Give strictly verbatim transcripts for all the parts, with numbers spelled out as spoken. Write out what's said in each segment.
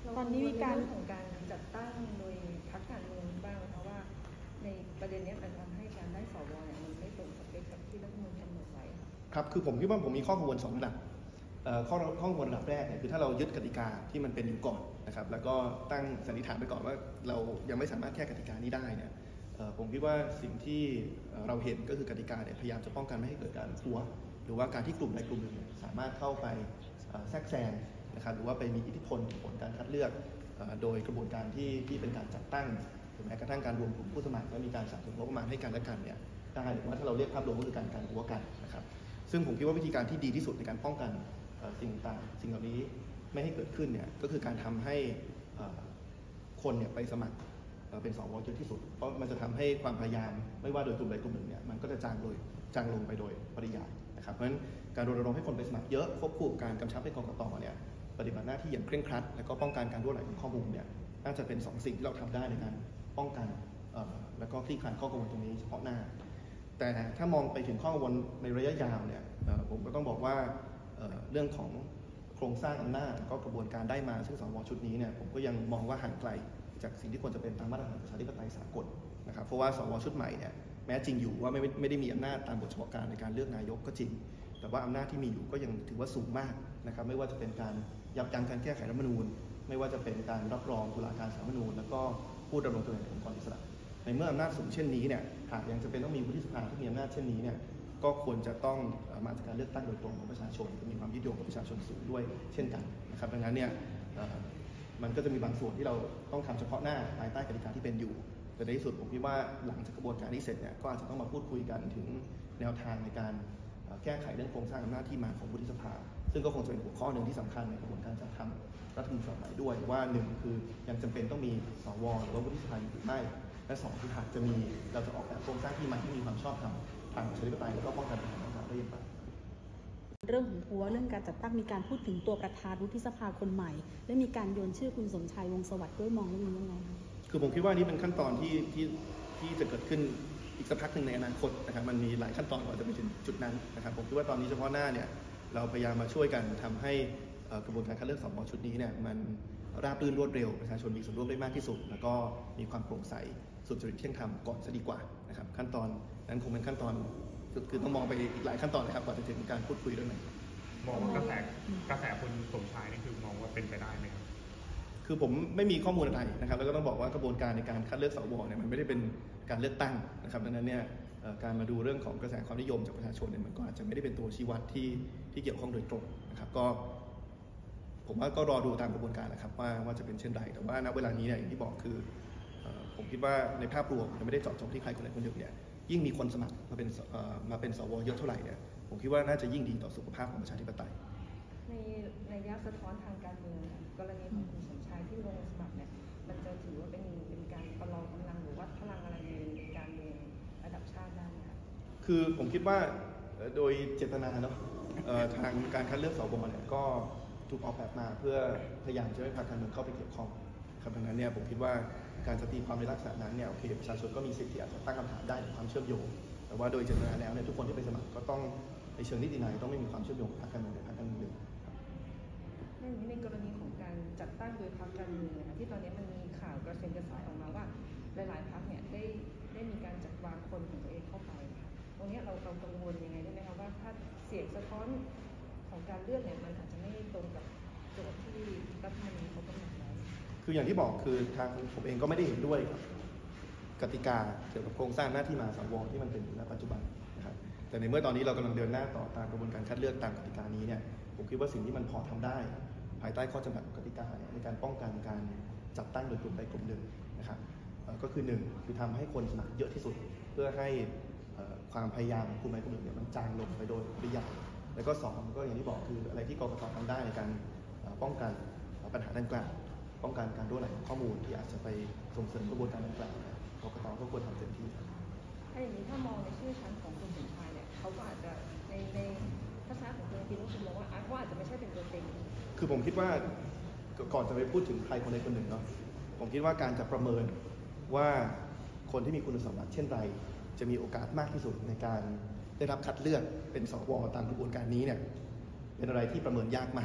ตอนนี้มีการของการจัดตั้งโดยพรรคการเมืองบ้างเพราะว่าในประเด็นนี้มันทำให้การได้สวเนี่ยมันไม่ตรงสเปคกับที่รัฐธรรมนูญกำหนดไว้ครับคือผมคิดว่าผมมีข้อกังวลสองระดับข้อข้อกังวลระดับแรกเนี่ยคือถ้าเรายึดกติกาที่มันเป็นอยู่ก่อนนะครับแล้วก็ตั้งสันนิษฐานไปก่อนว่าเรายังไม่สามารถแก้กติกานี้ได้เนี่ยผมคิดว่าสิ่งที่เราเห็นก็คือกติกาเนี่ยพยายามจะป้องกันไม่ให้เกิดการหัวหรือว่าการที่กลุ่มใดกลุ่มหนึ่งสามารถเข้าไปแทรกแซงนะครับหรือว่าไปมีอิทธิพลผลการคัดเลือกโดยกระบวนการที่ที่เป็นการจัดตั้งหรือแม้กระทั่งการรวมกลุ่มผู้สมัครและมีการสนับสนุนงบประมาณให้กันและกันเนี่ยได้หรือว่าถ้าเราเรียกภาพรวมก็คือการการหัวกันนะครับซึ่งผมคิดว่าวิธีการที่ดีที่สุดในการป้องกันสิ่งต่างสิ่งเหล่านี้ไม่ให้เกิดขึ้นเนี่ยก็คือการทำให้คนเนี่ยไปสมัครเป็นสวเยอะที่สุดเพราะมันจะทำให้ความพยายามไม่ว่าโดยกลุ่มใดกลุ่มหนึ่งเนี่ยมันก็จะจางโดยจางลงไปโดยปริยายนะครับเพราะฉะนั้นการรณรงค์ให้คนไปสมัครเยอะควบคู่กับการกำชับให้กกตเนี่ยปฏิบัติหน้าที่อย่างเคร่งครัดและก็ป้องกันการรั่วไหลของข้อมูลเนี่ยน่าจะเป็นสองสิ่งที่เราทำได้ในการป้องกันและก็คลี่คลายข้อกังวลตรงนี้เฉพาะหน้าแต่ถ้ามองไปถึงข้อกังวลในระยะยาวเนี่ยผมก็ต้องบอกว่าเรื่องของโครงสร้างอำนาจก็กระบวนการได้มาซึ่งสวชุดนี้เนี่ยผมก็ยังมองว่าห่างไกลจากสิ่งที่ควรจะเป็นตามมาตรฐานประชาธิปไตยสากลนะครับเพราะว่าสวชุดใหม่เนี่ยแม้จริงอยู่ว่าไม่ไม่ได้มีอำนาจตามบทเฉพาะการในการเลือกนายกก็จริงแต่ว่าอำนาจที่มีอยู่ก็ยังถือว่าสูงมากนะครับไม่ว่าจะเป็นการยับยั้งการแก้ไขรัฐธรรมนูญไม่ว่าจะเป็นการรับรองตุลาการศาลรัฐธรรมนูญแล้วก็ผู้ดำรงตำแหน่งองค์กรอิสระในเมื่ออำนาจสูงเช่นนี้เนี่ยหากยังจะเป็นต้องมีวุฒิสภาที่มีอำนาจเช่นนี้เนี่ยก็ควรจะต้องมาจากการเลือกตั้งโดยตรงของประชาชนมีความยึดโยงกับประชาชนสูงด้วยเช่นกันนะครับดังนั้นเนี่ยมันก็จะมีบางส่วนที่เราต้องทำเฉพาะหน้าภายใต้กติกาที่เป็นอยู่แต่ในที่สุดผมคิดว่าหลังจากกระบวนการนี้เสร็จเนี่ยก็อาจจะต้องมาพูดคุยกันถึงแนวทางในการแก้ไขเรื่องโครงสร้างอำนาจที่มาของวุฒิสภาซึ่งก็คงจะเป็นหัวข้อหนึ่งที่สำคัญในกระบวนการจัดทำรัฐธรรมนูญฉบับใหม่ด้วยว่าหนึ่งคือยังจำเป็นต้องมีสวหรือว่าวุฒิสภาอยู่หรือไม่และสองคือหากจะมีเราจะออกแบบโครงสร้างที่มันที่มีความชอบธรรมทางประชาธิปไตยและก็ป้องกันปัญหาต่างๆได้อย่างไรเรื่องของทัวเรื่องการจัดตั้งมีการพูดถึงตัวประธานวุฒิสภาคนใหม่และมีการโยนชื่อคุณสมชายวงศ์สวัสดิ์ด้วยมองเรื่องนี้ยังไงคะคือผมคิดว่านี่เป็นขั้นตอนที่ที่ที่จะเกิดขึ้นอีกสักพักหนึ่งในอนาคตนะครับมันมีหลายขั้นตอนกว่าจะไปถึงจุดนั้นนะครับผมคิดว่าตอนนี้เฉพาะหน้าเนี่ยเราพยายามมาช่วยกันทำให้กระบวนการคัดเลือกสวชุดนี้เนี่ยมันราบรื่นรวดเร็วประชาชนมีส่วนร่วมได้มากที่สุดแล้วก็มีความโปร่งใสสุจริตเที่ยงธรรมก่อนจะดีกว่านะครับขั้นตอนนั้นคงเป็นขั้นตอนคือต้องมองไปอีกหลายขั้นตอนนะครับก่อนจะถึงการพูดคุยเรื่องนี้มองว่ากระแสกระแสคุณสมชายนี่คือมองว่าเป็นไปได้ไหมครับคือผมไม่มีข้อมูลอะไรนะครับแล้วก็ต้องบอกว่ากระบวนการในการคัดเลือกสวเนี่ยมันไม่ได้เป็นการเลือกตั้งนะครับดังนั้นเนี่ยการมาดูเรื่องของกระแสความนิยมจากประชาชนเนี่ยมันก็อาจจะไม่ได้เป็นตัวชี้วัดที่ที่เกี่ยวข้องโดยตรงนะครับก็ผมว่าก็รอดูตามกระบวนการนะครับว่าว่าจะเป็นเช่นไรแต่ว่าณเวลานี้เนี่ยอย่างที่บอกคือผมคิดว่าในภาพรวมมันไม่ได้เจาะจงที่ใครคนใดคนหนึ่งเนี่ยยิ่งมีคนสมัครมาเป็นมาเป็นสวเยอะเท่าไหร่เนี่ยผมคิดว่าน่าจะยิ่งดีต่อสุขภาพของประชาธิปไตยในในยะสะท้อนทางการเมืองกรณีของคุณสมชายที่ลงสมัครเนี่ยมันจะถือว่าเป็นเป็นการประลองกำลังหรือวัดพลังอะไรในการเมืองระดับชาติได้ไหมคะคือผมคิดว่าโดยเจตนาเนาะทางการคัดเลือกสวเนี่ยก็ถูกออกแบบมาเพื่อพยายามจะให้พรรคการเมืองเข้าไปเกี่ยวข้องครับดังนั้นเนี่ยผมคิดว่าการจะตีความในลักษณะนั้นเนี่ยโอเคประชาชนก็มีสิทธิ์ที่อาจจะตั้งคำถามได้ถึงความเชื่อมโยงแต่ว่าโดยเจตนาแล้วเนี่ยทุกคนที่ไปสมัครก็ต้องในเชิงนิตินัยต้องไม่มีความเชื่อมโยงกับพรรคการเมืองใดพรรคการเมืองหนึ่งในในกรณีของการจัดตั้งโดยพรรคการเมืองนะคะที่ตอนนี้มันมีข่าวกระเซ็นกระสายออกมาว่าหลายๆพรรคเนี่ยได้ได้มีการจัดวางคนของตัวเองเข้าไปตรงนี้เราเรากังวลยังไงได้ไหมคะว่าถ้าเสียงสะท้อนของการเลือกเนี่ยมันอาจจะไม่ตรงกับโจทย์ที่รัฐธรรมนูญเขากำหนดไว้คืออย่างที่บอกคือทางผมเองก็ไม่ได้เห็นด้วยกับกติกาเกี่ยวกับโครงสร้างหน้าที่มาสวที่มันเป็นอยู่ณปัจจุบันนะครับแต่ในเมื่อตอนนี้เรากำลังเดินหน้าต่อตามกระบวนการคัดเลือกตามกติกานี้เนี่ยผมคิดว่าสิ่งที่มันพอทำได้ภายใต้ข้อจำกัดของกติกาเนี่ยในการป้องกันการจัดตั้งโดยกลุ่มใดกลุ่มหนึ่งนะครับก็คือหนึ่งคือทำให้คนสมัครเยอะที่สุดเพื่อให้ความพยายามของกลุ่มใดกลุ่มหนึ่งเนี่ยมันจางลงไปโดยปริยายแล้วก็สองก็อย่างที่บอกคืออะไรที่กกตทำได้ในการป้องกันปัญหาดังกล่าวป้องกันการรั่วไหลของข้อมูลที่อาจจะไปส่งเสริมกระบวนการดังกล่าวกกตก็ควรทำเต็มที่ถ้าอย่างนี้ถ้ามองในชื่อชั้นของคุณสมชายเนี่ยเขาก็อาจจะในในทัศนะของคุณพี่นุชมองว่าอาจว่าอาจจะไม่ใช่เป็นตัวเต็งคือผมคิดว่าก่อนจะไปพูดถึงใครคนใดคนหนึ่งเนาะผมคิดว่าการจะประเมินว่าคนที่มีคุณสมบัติเช่นไรจะมีโอกาสมากที่สุดในการได้รับคัดเลือกเป็นสวตามกระบวนการนี้เนี่ยเป็นอะไรที่ประเมินยากมาก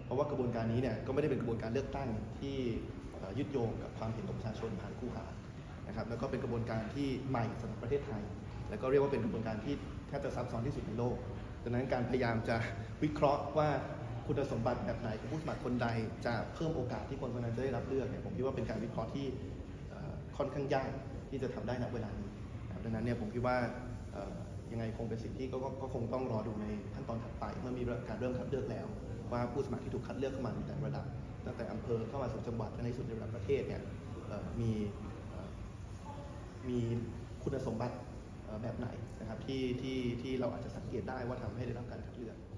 เพราะว่ากระบวนการนี้เนี่ยก็ไม่ได้เป็นกระบวนการเลือกตั้งที่ยึดโยงกับความเห็นของประชาชนผ่านคู่หานะครับแล้วก็เป็นกระบวนการที่ใหม่สำหรับประเทศไทยแล้วก็เรียกว่าเป็นกระบวนการที่แทบจะซับซ้อนที่สุดในโลกดังนั้นการพยายามจะวิเคราะห์ว่าคุณสมบัติแบบไหนของผู้สมัครคนใดจะเพิ่มโอกาสที่คนคนนั้นจะได้รับเลือกเนี่ยผมคิดว่าเป็นการวิเคราะห์ที่ค่อนข้างยากที่จะทำได้ณเวลานี้ดังนั้นเนี่ยผมคิดว่ายังไงคงเป็นสิ่งที่ก็ก็คงต้องรอดูในขั้นตอนถัดไปเมื่อมีการเริ่มคัดเลือกแล้วว่าผู้สมัครที่ถูกคัดเลือกเข้ามาในแต่ระดับตั้งแต่อำเภอเข้ามาสู่จังหวัดและในสุดในระดับประเทศเนี่ยมีมีคุณสมบัติแบบไหนนะครับที่ที่ที่เราอาจจะสังเกตได้ว่าทำให้ได้รับการคัดเลือก